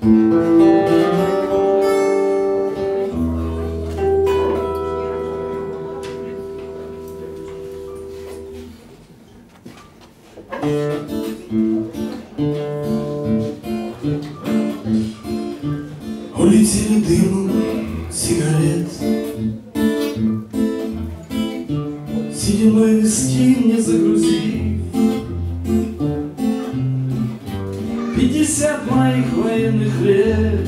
Улетели дымом сигарет, сединой виски мне загрузив 50 моих военных лет,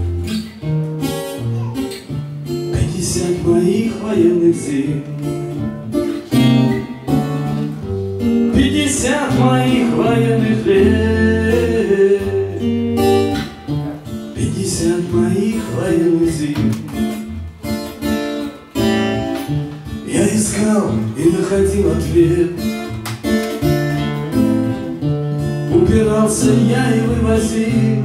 50 моих военных зим, 50 моих военных лет, 50 моих военных зим. Я искал и находил ответ, упирался я и вывозил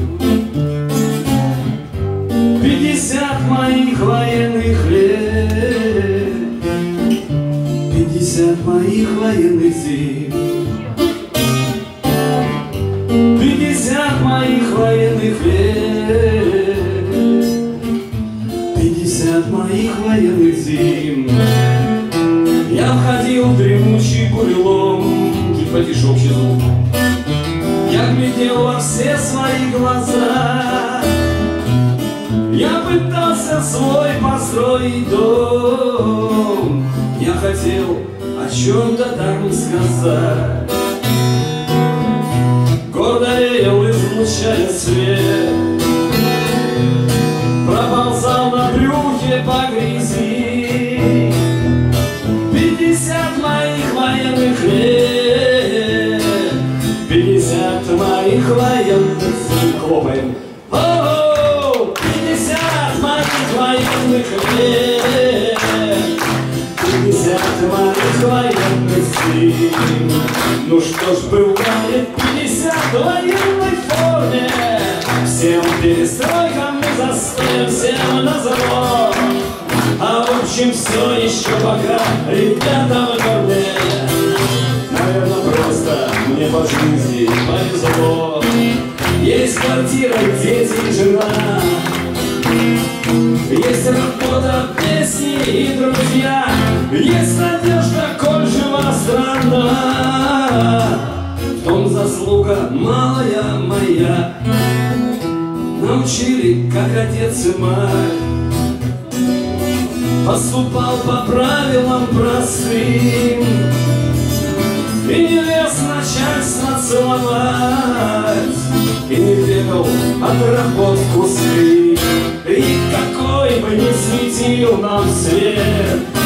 50 моих военных лет, 50 моих военных зим, 50 моих военных лет, 50 моих военных зим. Я входил в дремучий бурелом, чуть потише общий звук. Я глядел во все свои глаза, я пытался свой построить дом, я хотел о чем-то там сказать. Гордо веял, излучая свет, проползал на брюхе по грязи 50 моих военных лет, 50 моих военных зим. Хлопаем. О-о-о! 50 моих военных лет, 50 моих военных зим. Ну что ж, бывает 50 в военной форме, всем перестройкам и застоям, всем на завод. А в общем все еще пока ребята в норме. Наверное, просто мне по жизни повезло. Есть квартира, дети и жена, есть работа, песни и друзья, есть надежда, коль жива страна. В том заслуга малая моя, научили, как отец и мать. Поступал по правилам простым и не лез начальство целовать, и не бегал от работ в кусты. И какой бы ни светил нам свет,